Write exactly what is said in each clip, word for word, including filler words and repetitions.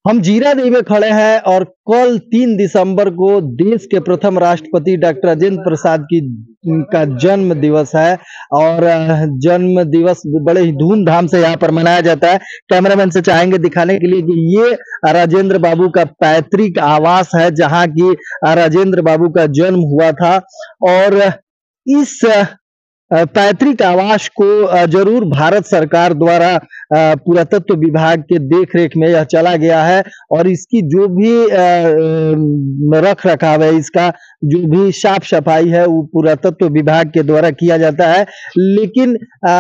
हम जीरादेई में खड़े हैं और कल तीन दिसंबर को देश के प्रथम राष्ट्रपति डॉक्टर राजेंद्र प्रसाद की का जन्म दिवस है और जन्म दिवस बड़े ही धूमधाम से यहाँ पर मनाया जाता है। कैमरामैन से चाहेंगे दिखाने के लिए कि ये राजेंद्र बाबू का पैतृक आवास है जहाँ की राजेंद्र बाबू का जन्म हुआ था और इस पैतृक आवास को जरूर भारत सरकार द्वारा पुरातत्व विभाग के देखरेख में यह चला गया है और इसकी जो भी रख रखाव है, इसका जो भी साफ सफाई है वो पुरातत्व विभाग के द्वारा किया जाता है। लेकिन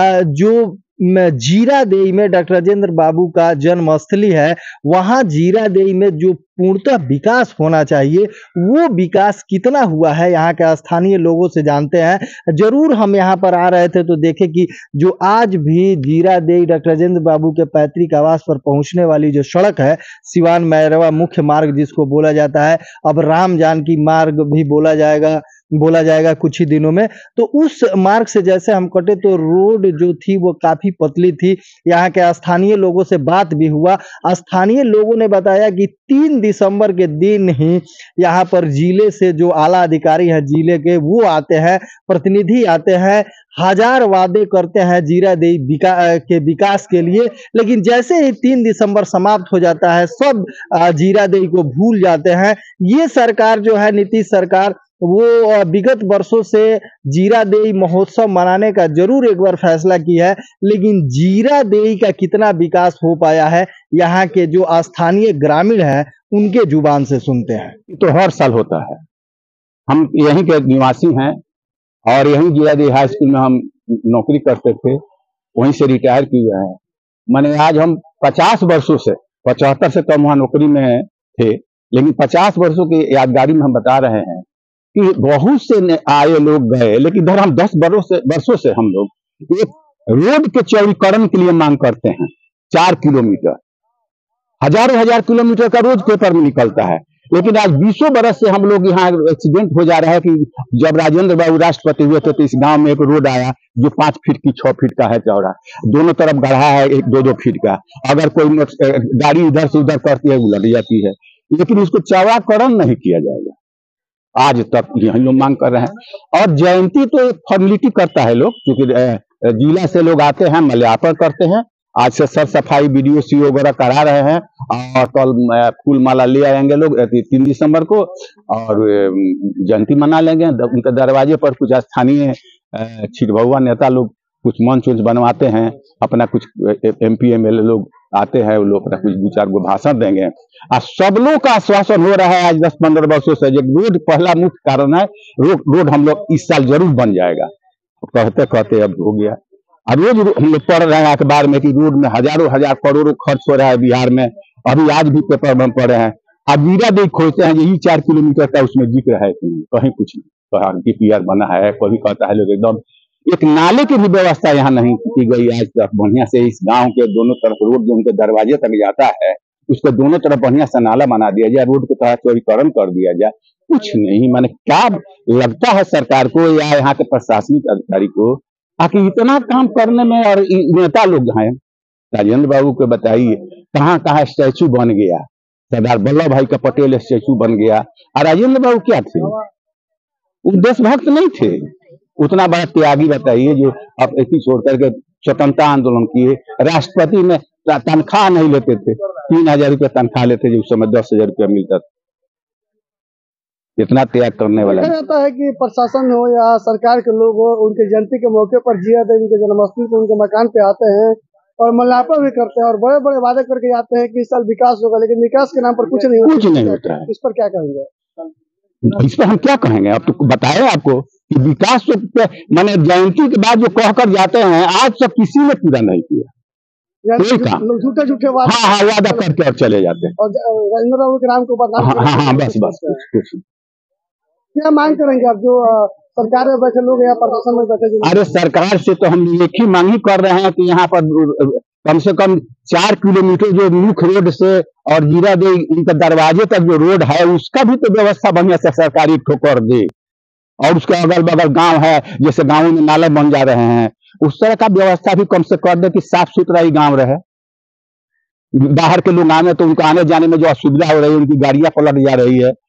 जो जीरादेई में डॉक्टर राजेंद्र बाबू का जन्मस्थली है, वहां जीरादेई में जो पूर्णतः विकास होना चाहिए वो विकास कितना हुआ है यहाँ के स्थानीय लोगों से जानते हैं। जरूर हम यहाँ पर आ रहे थे तो देखे कि जो आज भी जीरादेई डॉक्टर राजेंद्र बाबू के पैतृक आवास पर पहुंचने वाली जो सड़क है, सिवान मैरवा मुख्य मार्ग जिसको बोला जाता है, अब राम जानकी मार्ग भी बोला जाएगा बोला जाएगा कुछ ही दिनों में। तो उस मार्ग से जैसे हम कटे तो रोड जो थी वो काफी पतली थी। यहाँ के स्थानीय लोगों से बात भी हुआ। स्थानीय लोगों ने बताया कि तीन दिसंबर के दिन ही यहाँ पर जिले से जो आला अधिकारी हैं जिले के, वो आते हैं, प्रतिनिधि आते हैं, हजार वादे करते हैं जीरादेई विका, के विकास के लिए, लेकिन जैसे ही तीन दिसंबर समाप्त हो जाता है सब जीरादेई को भूल जाते हैं। ये सरकार जो है, नीतीश सरकार, वो विगत वर्षों से जीरादेई महोत्सव मनाने का जरूर एक बार फैसला किया है, लेकिन जीरादेई का कितना विकास हो पाया है यहाँ के जो स्थानीय ग्रामीण हैं उनके जुबान से सुनते हैं। तो हर साल होता है। हम यहीं के निवासी हैं और यहीं जीरादेई हाई स्कूल में हम नौकरी करते थे, वहीं से रिटायर किए हैं। माने आज हम पचास वर्षों से, पचहत्तर से कम वहाँ नौकरी में थे, लेकिन पचास वर्षों की यादगारी में हम बता रहे हैं कि बहुत से आए लोग गए, लेकिन इधर हम दस वर्षों से वर्षों से हम लोग एक रोड के चौड़ीकरण के लिए मांग करते हैं। चार किलोमीटर, हजारों हजार किलोमीटर का रोज पेपर में निकलता है, लेकिन आज बीसों बरस से हम लोग यहाँ एक्सीडेंट हो जा रहा है कि जब राजेंद्र बाबू राष्ट्रपति हुए थे तो इस गांव में एक रोड आया जो पांच फीट की छह फीट का है चौड़ा, दोनों तरफ गढ़ा है एक दो दो फीट का। अगर कोई गाड़ी इधर से उधर करती है उलट जाती है, लेकिन उसको चौड़ाकरण नहीं किया जाएगा। आज तक यही लोग मांग कर रहे हैं। और जयंती तो एक फॉर्मेलिटी करता है लोग, क्योंकि जिला से लोग आते हैं, माल्यार्पण करते हैं। आज से सर सफाई वीडियो सी वगैरह करा रहे हैं और कल फूल माला ले आएंगे लोग तीन दिसंबर को और जयंती मना लेंगे। उनके दरवाजे पर कुछ स्थानीय छिटभुआ नेता लोग कुछ मंच उंच बनवाते हैं, अपना कुछ M P M L A लोग आते हैं, वो लोग अपना कुछ दो चार गो भाषण देंगे। और सब लोग का आश्वासन हो रहा है आज दस पंद्रह वर्षों से रोड पहला मुख्य कारण है। रोड रोड हम लोग इस साल जरूर बन जाएगा, कहते कहते अब हो गया। और रोज हम लोग पढ़ रहे हैं अखबार में कि रोड में हजारों हजार करोड़ों खर्च हो रहा है बिहार में। अभी आज भी पेपर में पढ़ रहे हैं। अब जीरादेई खोजते हैं यही चार किलोमीटर का उसमें जिक्र है कि कहीं कुछ नहीं, डी पी आर बना है, कोई कहता है लोग एकदम। एक नाले की भी व्यवस्था यहाँ नहीं की गई आज तक बढ़िया से। इस गांव के दोनों तरफ रोड जो उनके दरवाजे तक जाता है उसके दोनों तरफ बढ़िया से नाला बना दिया जाए, रोड को थोड़ा चौड़ीकरण कर दिया जाए। कुछ नहीं, माने क्या लगता है सरकार को या यहाँ के प्रशासनिक अधिकारी को आखिर इतना काम करने में। और नेता लोग हैं, राजेंद्र बाबू को बताइए कहाँ कहाँ स्टैचू बन गया, सरदार वल्लभ भाई का पटेल स्टैचू बन गया। और राजेंद्र बाबू क्या थे, वो देशभक्त नहीं थे, उतना बड़ा त्यागी बताइए जो अब ऐसी छोड़ करके स्वतंत्रता आंदोलन किए। राष्ट्रपति में तनख्वाह नहीं लेते थे, तीन हजार रुपया तनख्वाह लेते जो उस समय दस हजार रुपया मिलता था। इतना त्याग करने वाला जाता है कि प्रशासन हो या सरकार के लोग हो, उनके जयंती के मौके पर जीरादेई के जन्मस्थल पर उनके मकान पे आते हैं और माल्यार्पण भी करते हैं और बड़े बड़े वादे करके जाते हैं कि इस साल विकास होगा, लेकिन विकास के नाम पर कुछ नहीं कुछ नहीं होता है। इस पर क्या कहेंगे? इस पर हम क्या कहेंगे? अब तो बताए आपको कि विकास तो मैंने जयंती के बाद जो कहकर जाते हैं आज तक किसी ने पूरा नहीं किया। झूठे झूठे वादा, हाँ हाँ वादा करके और चले जाते हैं और राजेंद्र बाबू के नाम को बदनाम। हाँ हाँ बस बस कुछ क्या मांग करेंगे आप जो सरकार में बैठे लोग या प्रशासन में बैठे? अरे सरकार से तो हम एक ही मांग ही कर रहे हैं कि यहाँ पर कम से कम चार किलोमीटर जो मुख्य रोड से और जीरादेई उनके दरवाजे तक जो रोड है उसका भी तो व्यवस्था बढ़िया से सरकारी ठोकर दे। और उसके अगल बगल गांव है, जैसे गांवों में नाले बन जा रहे हैं, उस तरह का व्यवस्था भी कम से कर दे कि साफ सुथरा ही गांव रहे। बाहर के लोग आने तो उनको आने जाने में जो असुविधा हो रही है, उनकी गाड़ियां पलट जा रही है,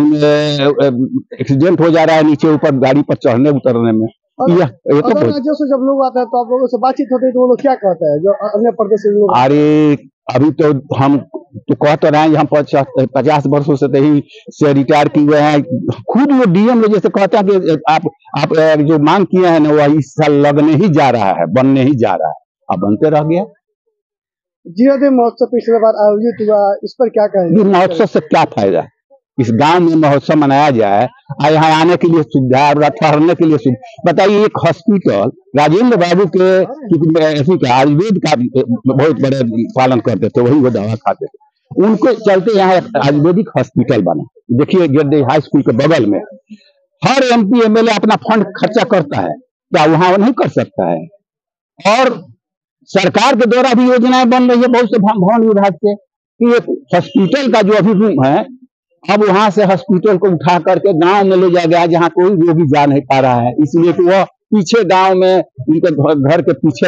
एक्सीडेंट हो जा रहा है नीचे ऊपर गाड़ी पर चढ़ने उतरने में। अगर यह ये तो अगर बहुत- राज्यों से जब लोग आते हैं तो आप लोगों से बातचीत होती है तो वो लोग क्या कहते हैं जो अन्य प्रदेश से लोग आते अरे अभी तो हम तो कह तो रहे हैं, हम पचास पचास वर्षों से ही से रिटायर किए हुए हैं। खुद वो डीएम लोग जैसे कहते हैं कि आप आप अ, जो मांग किए हैं ना वह इस साल लगने ही जा रहा है, बनने ही जा रहा है, अब बनते रह गया। हैं? जीरादेव महोत्सव पिछले बार आयोजित हुआ, इस पर क्या कहेंगे? ये महोत्सव से क्या फायदा? इस गांव में महोत्सव मनाया जाए और यहाँ आने के लिए सुविधा और ठहरने के लिए सुविधा। बताइए, एक हॉस्पिटल राजेंद्र बाबू के क्योंकि ऐसी का आयुर्वेद का बहुत बड़े पालन करते थे, वही वो दवा खाते थे, उनको चलते यहाँ एक आयुर्वेदिक हॉस्पिटल बना। देखिए गिरडीह हाई स्कूल के बगल में हर एमपी एमएलए अपना फंड खर्चा करता है, क्या वहां वो नहीं कर सकता है? और सरकार के द्वारा भी योजनाएं बन रही है बहुत से भवन विभाग से कि एक हॉस्पिटल का जो अभी रूम है, अब वहां से हॉस्पिटल को उठा करके गांव में ले जाया गया जहां कोई रोगी जा नहीं पा रहा है, इसलिए कि वह पीछे गांव में उनके घर के पीछे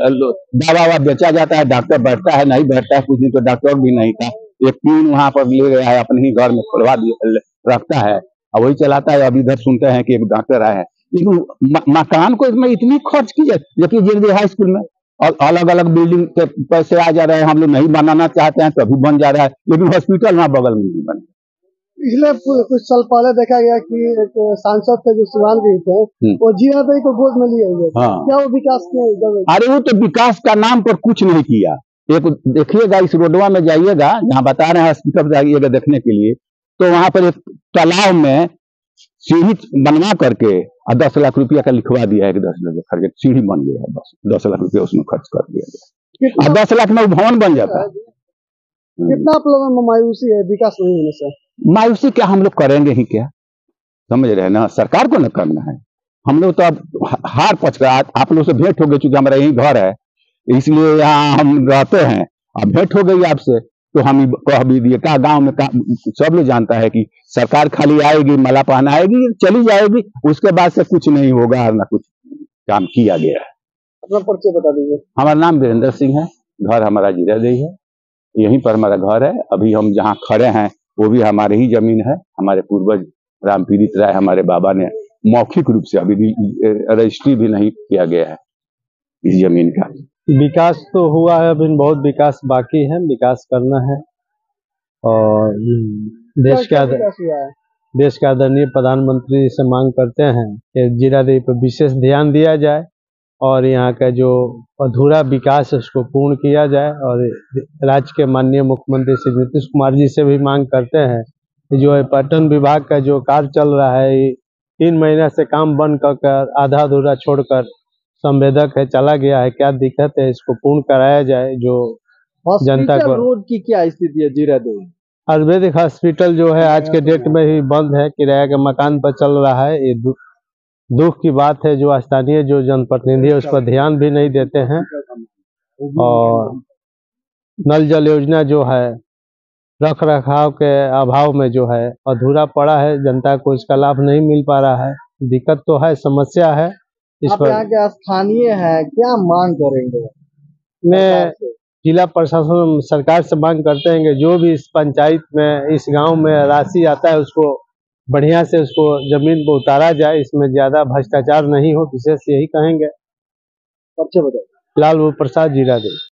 दवा ववा बेचा जाता है, डॉक्टर बैठता है नहीं बैठता है, कुछ दिन तो डॉक्टर भी नहीं था, एक पीन वहां पर ले गया है, अपने ही घर में खुलवा दिया रखता है और वही चलाता है। अब इधर सुनते हैं कि एक डॉक्टर आया है, लेकिन मकान को इसमें इतनी खर्च की जाए, जबकि गिरडीह हाई स्कूल में और अलग अलग बिल्डिंग के पैसे आ जा रहे हैं, हम लोग नहीं बनाना चाहते हैं तभी बन जा रहा है, लेकिन हॉस्पिटल वहां बगल में नहीं बन। पिछले कुछ साल पहले देखा गया कि एक सांसद थे जो शिवानगी थे, वो जीरादेव को गोद में लिए हुए, हाँ। क्या वो विकास किए? अरे वो तो विकास का नाम पर कुछ नहीं किया। एक देखिएगा इस रोडवा में जाइएगा, जहाँ बता रहे हैं हॉस्पिटल जाइएगा देखने के लिए, तो वहां पर एक तालाब में सीढ़ी बनवा करके और दस लाख रुपया का लिखवा दिया है कि दस लाख खर्च सीढ़ी बन गया है, बस दस लाख रुपया उसमें खर्च कर दिया गया और दस लाख में भवन बन जाता है। कितना आप लोगों में मायूसी है विकास नहीं होने से? मायूसी क्या, हम लोग करेंगे ही क्या, समझ रहे हैं ना, सरकार को न करना है। हम लोग तो अब हार पच कर आप लोग से भेंट हो गई, चूंकि हमारा यही घर है इसलिए यहाँ हम रहते हैं, अब भेंट हो गई आपसे तो हम कह भी दिए का गाँव में का, सब लोग जानता है कि सरकार खाली आएगी, माला पहना आएगी, चली जाएगी, उसके बाद से कुछ नहीं होगा और न कुछ काम किया गया है। अपना परिचय बता दीजिए। हमारा नाम वीरेंद्र सिंह है, घर हमारा जीरादेव है, यहीं पर हमारा घर है। अभी हम जहाँ खड़े हैं वो भी हमारे ही जमीन है, हमारे पूर्वज रामपीड़ित राय हमारे बाबा ने मौखिक रूप से, अभी रजिस्ट्री भी नहीं किया गया है इस जमीन का। विकास तो हुआ है, अभी बहुत विकास बाकी है, विकास करना है और देश के आदर, विकास हुआ है? देश के आदरणीय प्रधानमंत्री से मांग करते हैं कि जीरादेव पर विशेष ध्यान दिया जाए और यहाँ का जो अधूरा विकास है उसको पूर्ण किया जाए। और राज्य के माननीय मुख्यमंत्री श्री नीतीश कुमार जी से भी मांग करते हैं कि जो पर्यटन विभाग का जो कार्य चल रहा है, तीन महीने से काम बंद कर आधा अधूरा छोड़कर संवेदक है चला गया है, क्या दिक्कत है, इसको पूर्ण कराया जाए। जो जनता को रोड की क्या स्थिति है जीरादेव? आयुर्वेदिक हॉस्पिटल जो है आज के डेट में ही बंद है, किराया के मकान पर चल रहा है। ये दु, दुख की बात है, जो स्थानीय जो जनप्रतिनिधि है उस पर ध्यान भी नहीं देते हैं और नल जल योजना जो है रख रखाव के अभाव में जो है अधूरा पड़ा है, जनता को इसका लाभ नहीं मिल पा रहा है। दिक्कत तो है, समस्या है। इस आप पर यहाँ के स्थानीय है, क्या मांग करेंगे? मैं जिला प्रशासन सरकार से मांग करते हैं कि जो भी इस पंचायत में इस गांव में राशि आता है उसको बढ़िया से उसको जमीन पर उतारा जाए, इसमें ज्यादा भ्रष्टाचार नहीं हो, विशेष यही कहेंगे। सबसे बताइए। लालू प्रसाद जीरादेव।